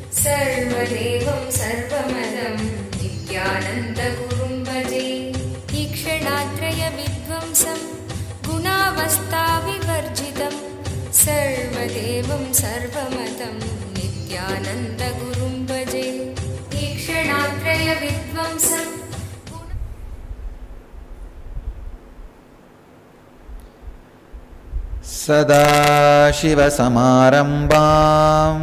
सर्वदेवं सर्वमदं नित्यानन्दगुरुं भजे। ईक्षणात्रयविध्वंसं गुणावस्थाविवर्जितं सर्वदेवं सर्वमदं नित्यानन्दगुरुं भजे। ईक्षणात्रयविध्वंसं सदाशिवसमारम्भां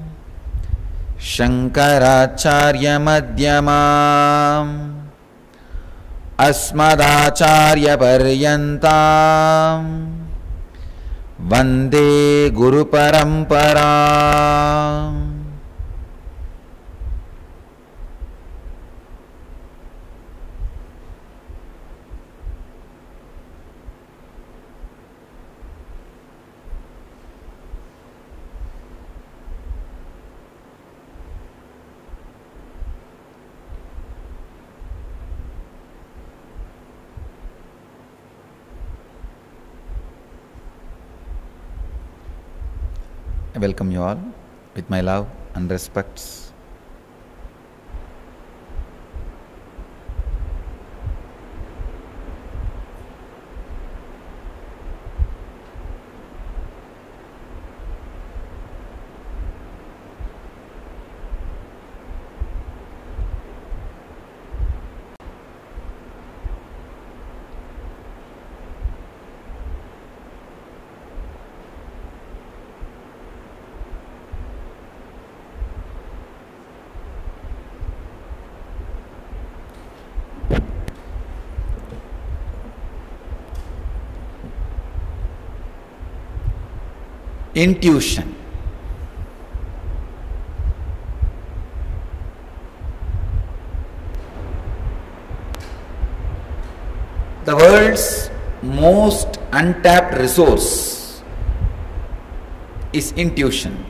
शङ्कराचार्यमध्यमाम् अस्मदाचार्यपर्यन्तां वन्दे गुरुपरम्पराम्। I welcome you all with my love and respects. Intuition. The world's most untapped resource is intuition.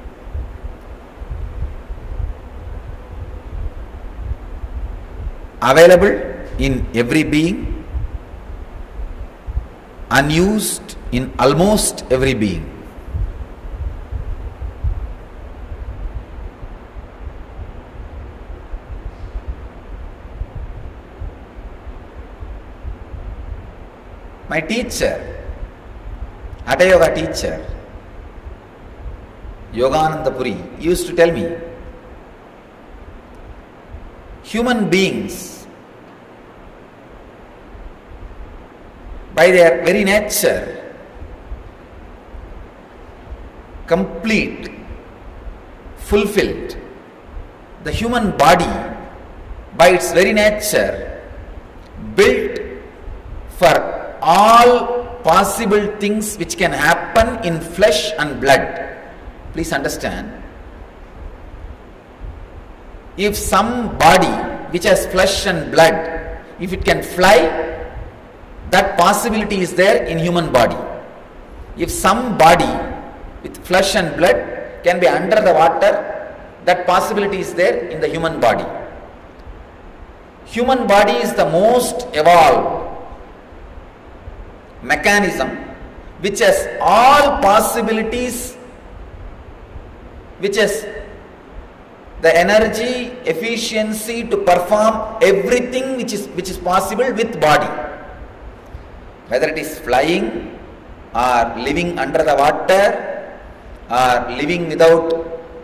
Available in every being, unused in almost every being. My teacher, Hatha Yoga teacher, Yogananda Puri, used to tell me, human beings, by their very nature, complete, fulfilled. The human body, by its very nature, built for all possible things which can happen in flesh and blood. Please understand, if some body which has flesh and blood, if it can fly, that possibility is there in human body. If some body with flesh and blood can be under the water, that possibility is there in the human body. Human body is the most evolved mechanism which has all possibilities, which has the energy, efficiency to perform everything which is possible with body. Whether it is flying or living under the water or living without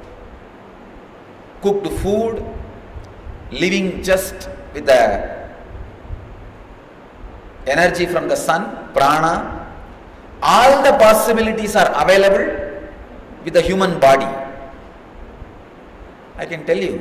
cooked food, living just with the energy from the sun, prana, all the possibilities are available with the human body. I can tell you,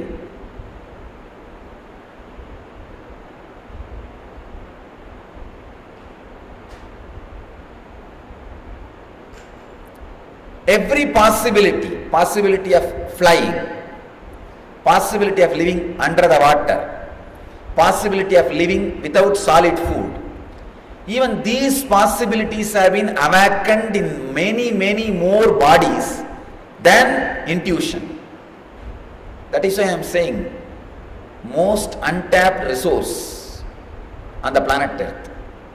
every possibility of flying, possibility of living under the water, possibility of living without solid food, even these possibilities have been awakened in many more bodies than intuition. That is why I am saying, most untapped resource on the planet Earth.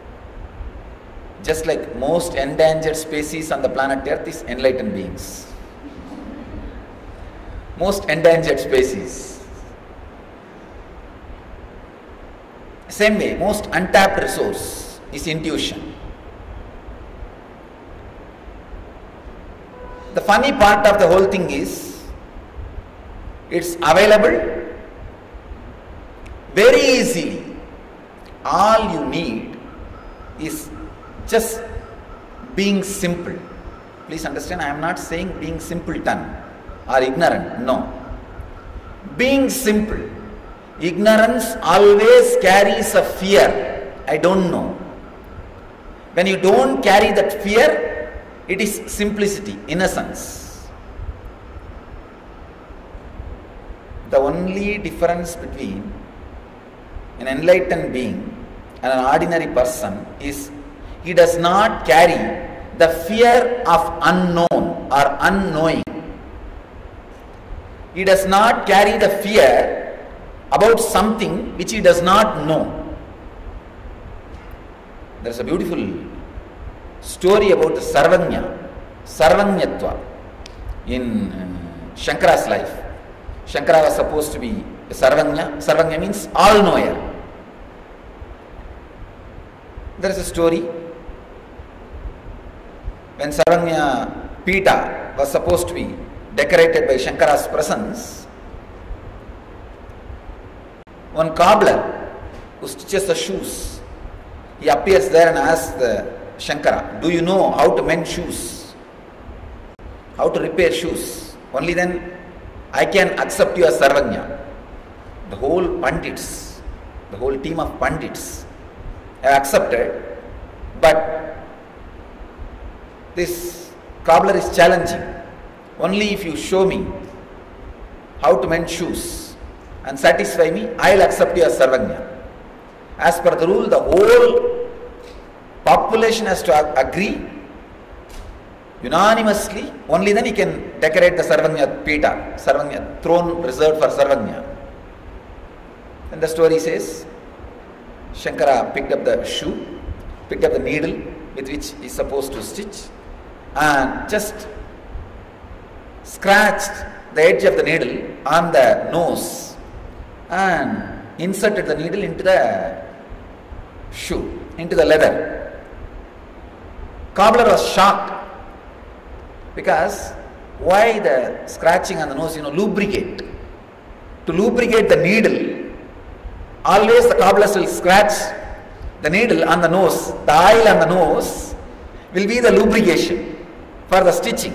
Just like most endangered species on the planet Earth is enlightened beings. most endangered species. Same way, most untapped resource is intuition. The funny part of the whole thing is, it's available very easily. All you need is just being simple. Please understand, I am not saying being simpleton or ignorant. No. Being simple. Ignorance always carries a fear. I don't know. When you don't carry that fear, it is simplicity, innocence. The only difference between an enlightened being and an ordinary person is he does not carry the fear of unknown or unknowing. He does not carry the fear about something which he does not know. There is a beautiful story about the Sarvanyatva in Shankara's life. Shankara was supposed to be a Sarvanya. Sarvanya means all-knower. There is a story when Sarvanya Pita was supposed to be decorated by Shankara's presence. One cobbler who stitches the shoes, he appears there and asks Shankara, do you know how to mend shoes? How to repair shoes? Only then I can accept you as Sarvanya. The whole Pandits, the whole team of Pandits have accepted, but this cobbler is challenging. Only if you show me how to mend shoes and satisfy me, I will accept you as Sarvanya. As per the rule, the whole population has to agree unanimously, only then he can decorate the Sarvanya Pita, Sarvanya throne reserved for Sarvanya. And the story says, Shankara picked up the shoe, picked up the needle with which he is supposed to stitch, and just scratched the edge of the needle on the nose and inserted the needle into the shoe, into the leather. Cobbler was shocked because why the scratching on the nose? Lubricate. To lubricate the needle, always the cobblers will scratch the needle on the nose. The oil on the nose will be the lubrication for the stitching.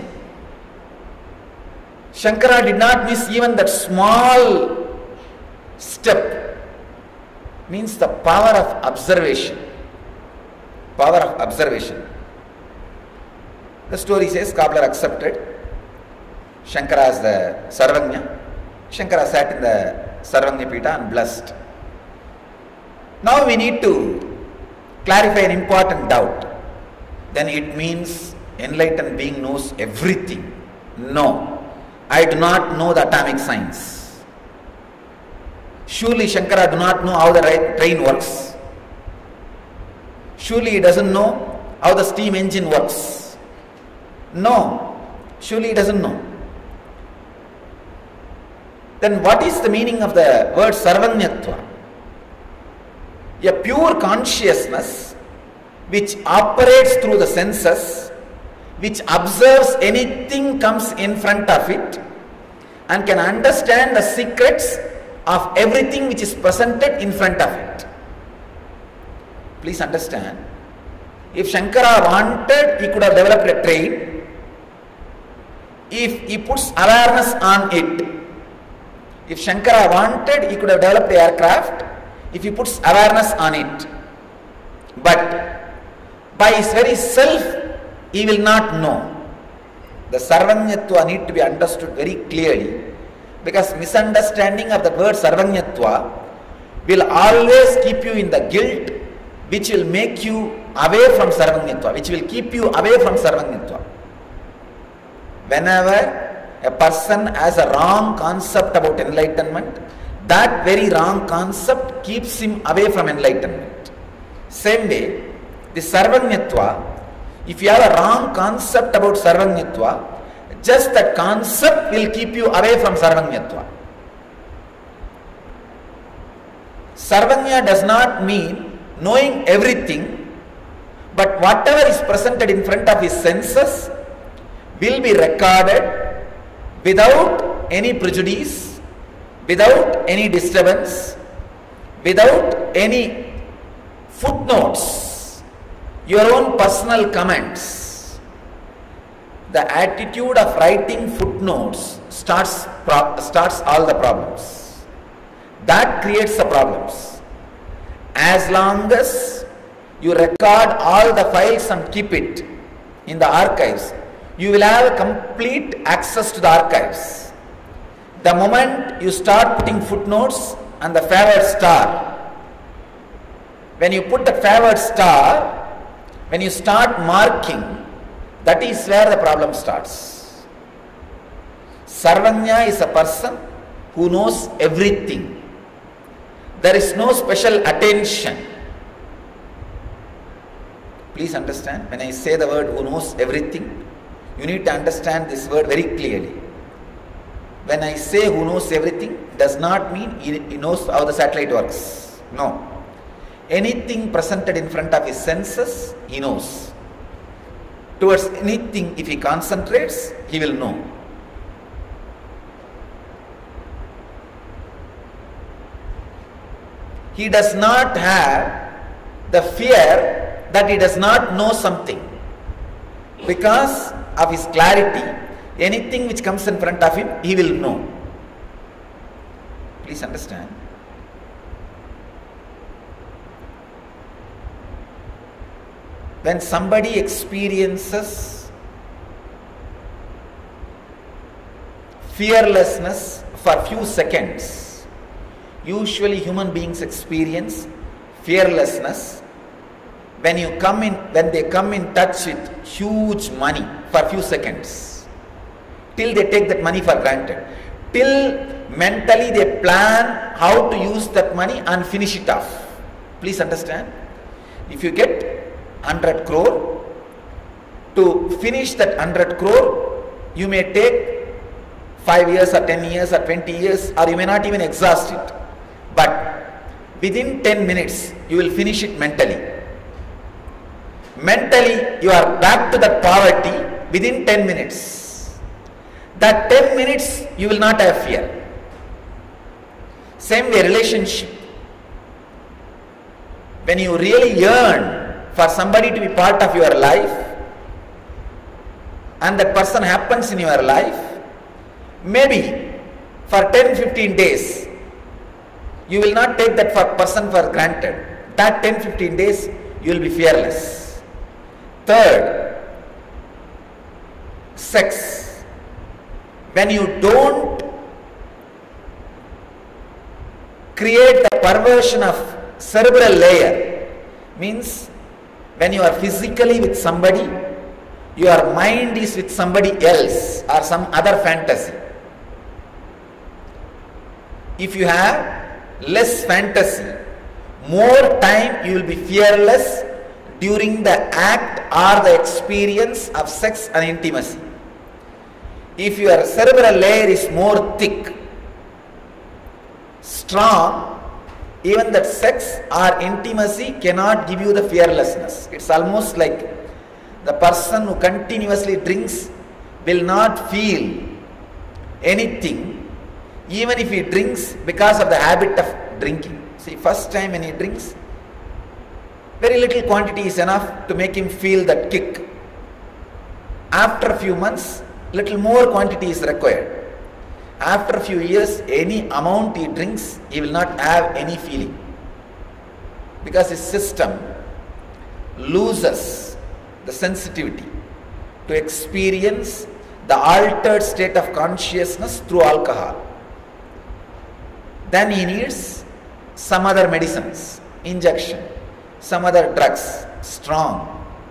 Shankara did not miss even that small step. Means the power of observation. Power of observation. The story says cobbler accepted Shankara as the Sarvanya. Shankara sat in the Sarvanya Pita and blessed. Now we need to clarify an important doubt. Then it means enlightened being knows everything. No. I do not know the atomic science. Surely Shankara do not know how the train works. Surely he doesn't know how the steam engine works. No. Surely he doesn't know. Then what is the meaning of the word Sarvanyatva? A pure consciousness which operates through the senses, which observes anything comes in front of it and can understand the secrets of everything which is presented in front of it. Please understand, if Shankara wanted, he could have developed a train. If he puts awareness on it, if Shankara wanted, he could have developed the aircraft if he puts awareness on it. But by his very self, he will not know. The Sarvanyatva need to be understood very clearly, because misunderstanding of the word Sarvanyatva will always keep you in the guilt, which will make you away from Sarvanyatva, which will keep you away from Sarvanyatva. Whenever a person has a wrong concept about enlightenment, that very wrong concept keeps him away from enlightenment. Same way, the Sarvanyatva, if you have a wrong concept about Sarvanyatva, Just that concept will keep you away from Sarvanyatva. Sarvanya does not mean knowing everything, but whatever is presented in front of his senses will be recorded without any prejudice, without any disturbance, without any footnotes, your own personal comments. The attitude of writing footnotes starts all the problems. That creates the problems. As long as you record all the files and keep it in the archives, you will have complete access to the archives. The moment you start putting footnotes and the favored star, when you put the favored star, when you start marking, that is where the problem starts. Sarvanya is a person who knows everything. There is no special attention. Please understand, when I say the word who knows everything, you need to understand this word very clearly. When I say who knows everything, does not mean he knows how the satellite works. No. Anything presented in front of his senses, he knows. Towards anything, if he concentrates, he will know. He does not have the fear that he does not know something. Because of his clarity, anything which comes in front of him, he will know. Please understand. When somebody experiences fearlessness for few seconds, usually human beings experience fearlessness when they come in touch with huge money for few seconds, till they take that money for granted, till mentally they plan how to use that money and finish it off. Please understand, if you get 100 crore, to finish that 100 crore, you may take 5 years or 10 years or 20 years, or you may not even exhaust it. But within 10 minutes, you will finish it mentally. Mentally, you are back to that poverty within 10 minutes. That 10 minutes, you will not have fear. Same way, relationship. When you really yearn for somebody to be part of your life, and that person happens in your life, maybe for 10-15 days, you will not take that person for granted. That 10-15 days, you will be fearless. Third, sex. When you don't create the perversion of cerebral layer, means when you are physically with somebody, your mind is with somebody else or some other fantasy. If you have less fantasy, more time you will be fearless during the act or the experience of sex and intimacy. If your cerebral layer is more thick, strong, even that sex or intimacy cannot give you the fearlessness. It's almost like the person who continuously drinks will not feel anything, even if he drinks because of the habit of drinking. See, first time when he drinks, very little quantity is enough to make him feel that kick. After a few months, little more quantity is required. After a few years, any amount he drinks, he will not have any feeling. Because his system loses the sensitivity to experience the altered state of consciousness through alcohol. Then he needs some other medicines, injection, some other drugs, strong.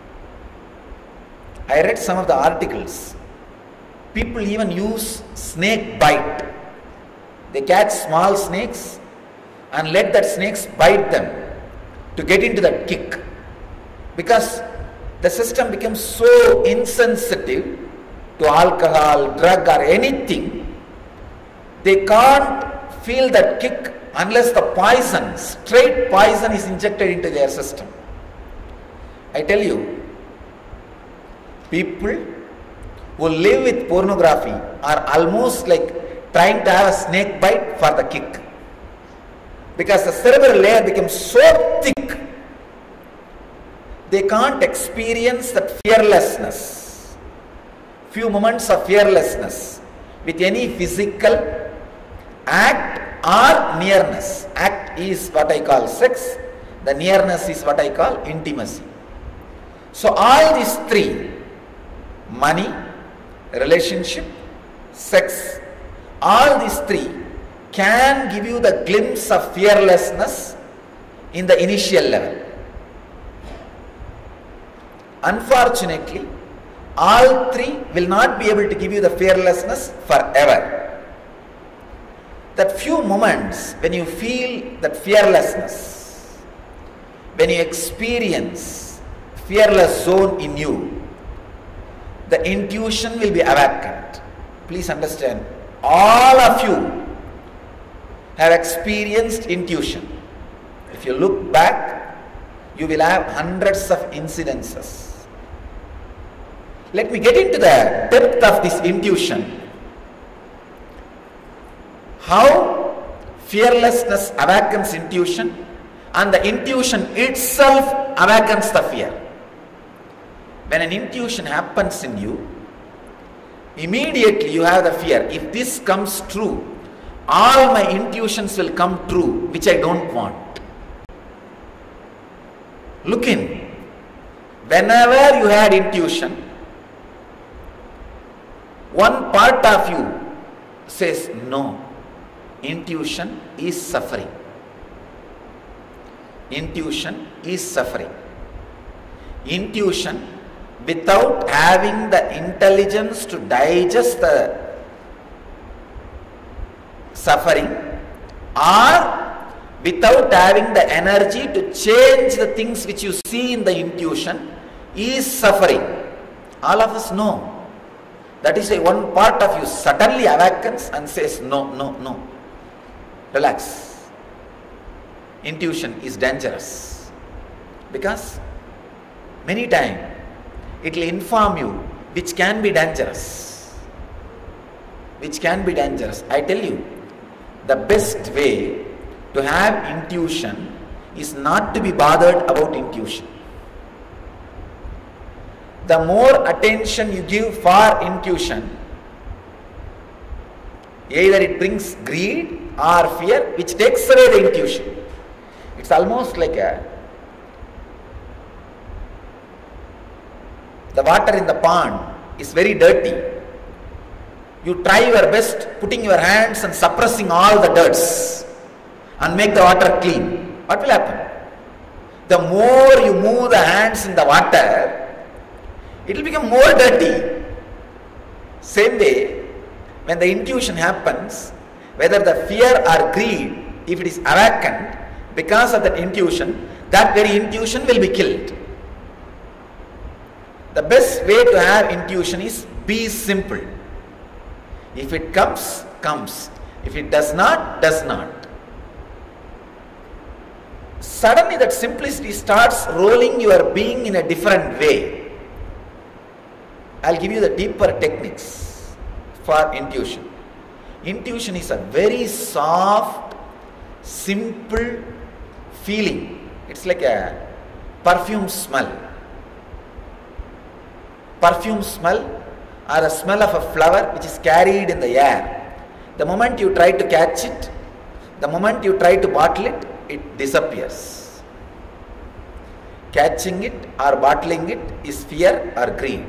I read some of the articles. People even use snake bite. They catch small snakes and let that snakes bite them to get into that kick. Because the system becomes so insensitive to alcohol, drug or anything, they can't feel that kick unless the poison, straight poison is injected into their system. I tell you, people who live with pornography are almost like trying to have a snake bite for the kick. Because the cerebral layer becomes so thick, they can't experience that fearlessness, few moments of fearlessness with any physical act or nearness. Act is what I call sex, the nearness is what I call intimacy. So all these three, money, relationship, sex, all these three can give you the glimpse of fearlessness in the initial level. Unfortunately, all three will not be able to give you the fearlessness forever. That few moments when you feel that fearlessness, when you experience fearless zone in you, the intuition will be awakened. Please understand, all of you have experienced intuition. If you look back, you will have hundreds of incidences. Let me get into the depth of this intuition. How fearlessness awakens intuition, and the intuition itself awakens the fear. When an intuition happens in you, immediately you have the fear. If this comes true, all my intuitions will come true, which I don't want. Look in. Whenever you had intuition, one part of you says, no, intuition is suffering. Intuition is suffering. Intuition, without having the intelligence to digest the suffering, or without having the energy to change the things which you see in the intuition, is suffering. All of us know. That is why one part of you suddenly awakens and says, no, no, no. Relax. Intuition is dangerous. Because many times it will inform you which can be dangerous. Which can be dangerous. I tell you, the best way to have intuition is not to be bothered about intuition. The more attention you give for intuition, either it brings greed or fear, which takes away the intuition. It's almost like the water in the pond is very dirty. You try your best putting your hands and suppressing all the dirts and make the water clean. What will happen? The more you move the hands in the water, it will become more dirty. Same way, when the intuition happens, whether the fear or greed, if it is awakened because of that intuition, that very intuition will be killed. The best way to have intuition is be simple. If it comes, comes. If it does not, does not. Suddenly that simplicity starts rolling your being in a different way. I'll give you the deeper techniques for intuition. Intuition is a very soft, simple feeling. It's like a perfume smell. Perfume smell or the smell of a flower which is carried in the air. The moment you try to catch it, the moment you try to bottle it, it disappears. Catching it or bottling it is fear or greed.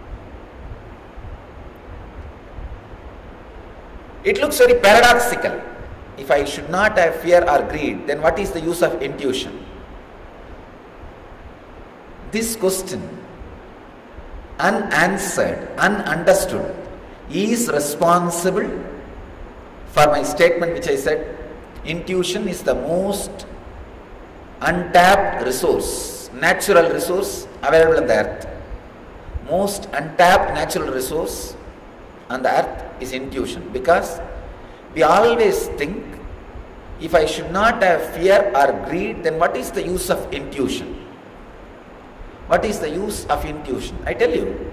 It looks very paradoxical. If I should not have fear or greed, then what is the use of intuition? This question, unanswered, ununderstood, is responsible for my statement which I said, intuition is the most untapped resource, natural resource available on the earth. most untapped natural resource on the earth is intuition, because we always think, if I should not have fear or greed, then what is the use of intuition? What is the use of intuition? I tell you,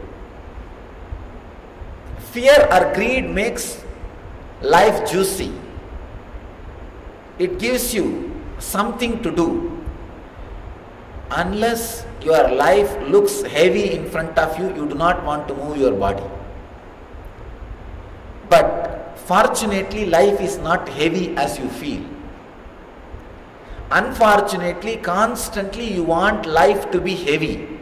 fear or greed makes life juicy. It gives you something to do. Unless your life looks heavy in front of you, you do not want to move your body. But fortunately, life is not heavy as you feel. Unfortunately, constantly you want life to be heavy.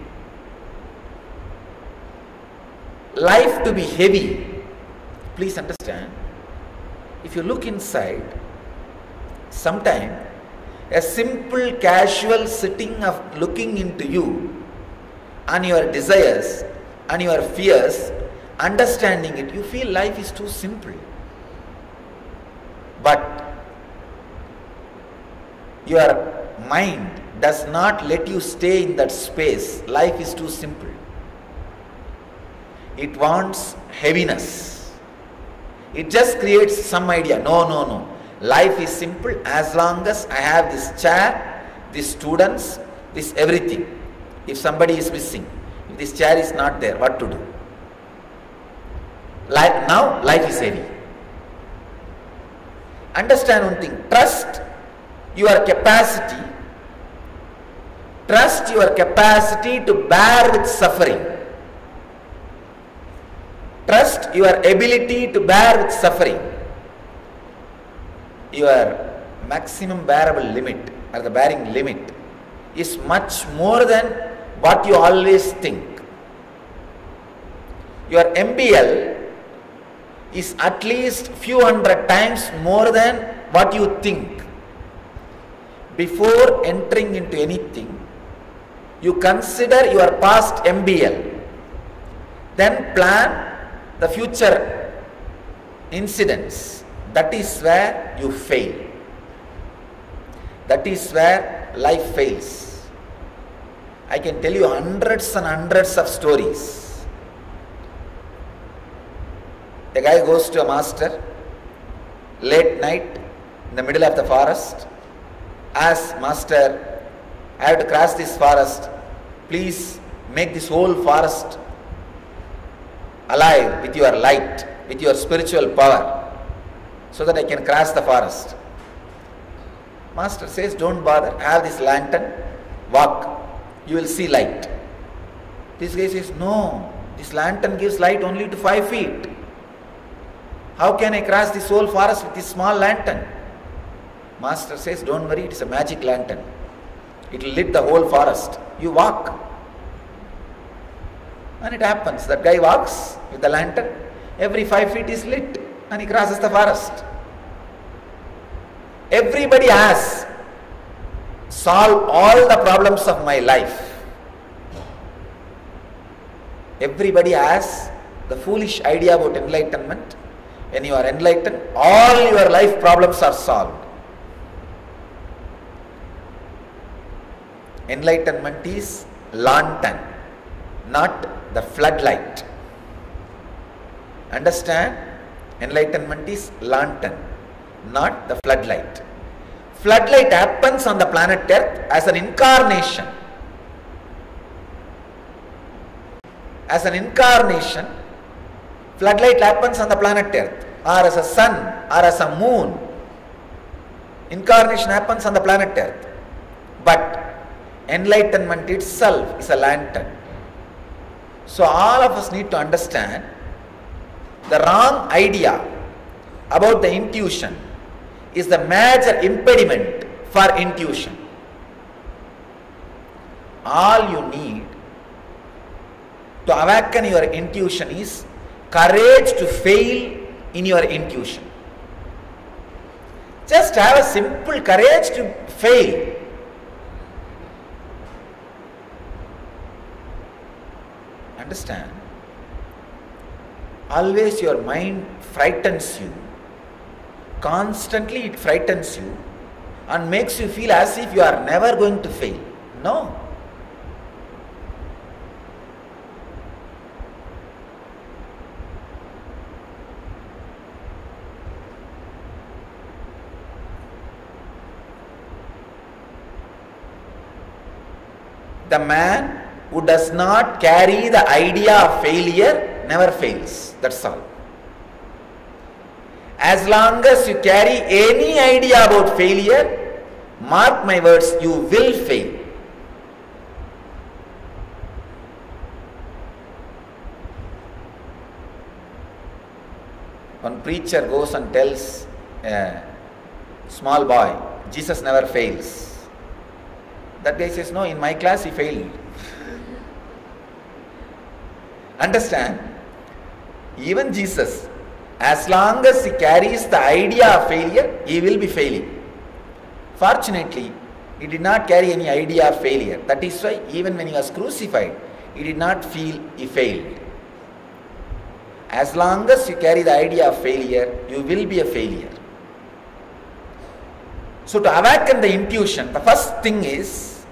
Life to be heavy. Please understand, if you look inside, sometimes a simple casual sitting of looking into you and your desires and your fears, understanding it, you feel life is too simple. But your mind does not let you stay in that space. Life is too simple. It wants heaviness. It just creates some idea. No. Life is simple as long as I have this chair, these students, this everything. If somebody is missing, if this chair is not there, what to do? Now life is heavy. Understand one thing. Trust your capacity. Trust your capacity to bear with suffering. Trust your ability to bear with suffering. Your maximum bearable limit or the bearing limit is much more than what you always think. Your MBL is at least few hundred times more than what you think. Before entering into anything, you consider your past MBL, then plan the future incidents. That is where you fail. That is where life fails. I can tell you hundreds and hundreds of stories. A guy goes to a master late night in the middle of the forest. Asks, master, I have to cross this forest. Please make this whole forest alive with your light, with your spiritual power, so that I can cross the forest. Master says, don't bother, have this lantern, walk, you will see light. This guy says, no, this lantern gives light only to 5 feet. How can I cross this whole forest with this small lantern? Master says, don't worry, it is a magic lantern. It will lit the whole forest. You walk. And it happens, that guy walks with the lantern, every 5 feet is lit. And he crosses the forest. Everybody has solved all the problems of my life. Everybody has the foolish idea about enlightenment. When you are enlightened, all your life problems are solved. Enlightenment is lantern, not the floodlight. Understand? Enlightenment is lantern, not the floodlight. Floodlight happens on the planet Earth as an incarnation. As an incarnation, floodlight happens on the planet Earth, or as a sun, or as a moon. Incarnation happens on the planet Earth. But enlightenment itself is a lantern. So all of us need to understand the wrong idea about the intuition is the major impediment for intuition. All you need to awaken your intuition is courage to fail in your intuition. Just have a simple courage to fail. Understand? Always your mind frightens you. Constantly it frightens you and makes you feel as if you are never going to fail. No. The man who does not carry the idea of failure never fails. That's all. As long as you carry any idea about failure, mark my words, you will fail. One preacher goes and tells a small boy, Jesus never fails. That guy says, no, in my class he failed. Understand? Even Jesus, as long as he carries the idea of failure, he will be failing. Fortunately, he did not carry any idea of failure. That is why even when he was crucified, he did not feel he failed. As long as you carry the idea of failure, you will be a failure. So to awaken the intuition, the first thing is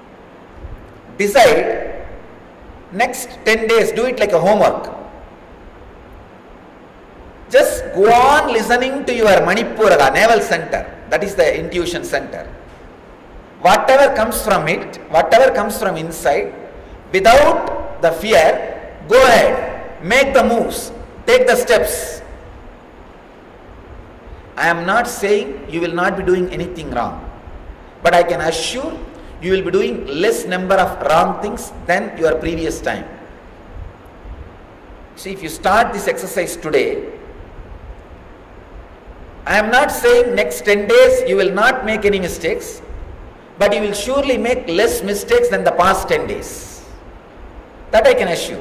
decide next 10 days, do it like a homework. Just go on listening to your Manipura, naval center, that is the intuition center. Whatever comes from it, whatever comes from inside, without the fear, go ahead, make the moves, take the steps. I am not saying you will not be doing anything wrong, but I can assure you will be doing less number of wrong things than your previous time. See, if you start this exercise today, I am not saying next 10 days you will not make any mistakes, but you will surely make less mistakes than the past 10 days. That I can assure.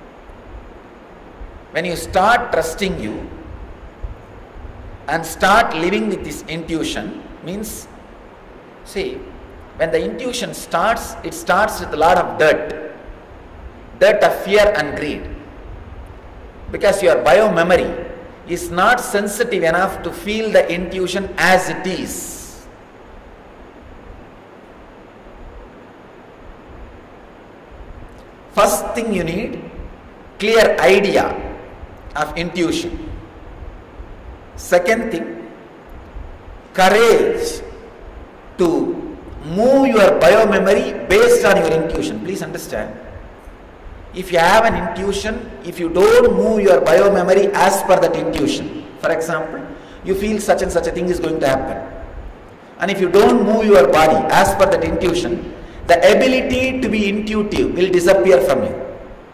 When you start trusting you and start living with this intuition, means, see, when the intuition starts, it starts with a lot of dirt of fear and greed, because your bio-memory is not sensitive enough to feel the intuition as it is. First thing you need, clear idea of intuition. Second thing, courage to move your bio-memory based on your intuition. Please understand. If you have an intuition, if you don't move your bio-memory as per that intuition, for example, you feel such and such a thing is going to happen, and if you don't move your body as per that intuition, the ability to be intuitive will disappear from you.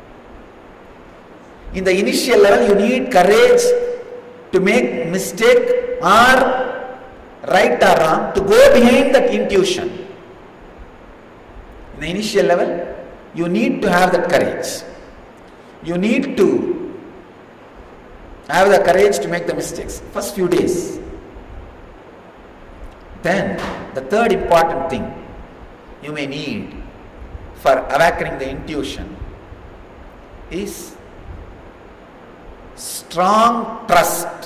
In the initial level, you need courage to make mistake or right or wrong, to go behind that intuition. In the initial level, you need to have that courage. You need to have the courage to make the mistakes first few days. Then the third important thing you may need for awakening the intuition is strong trust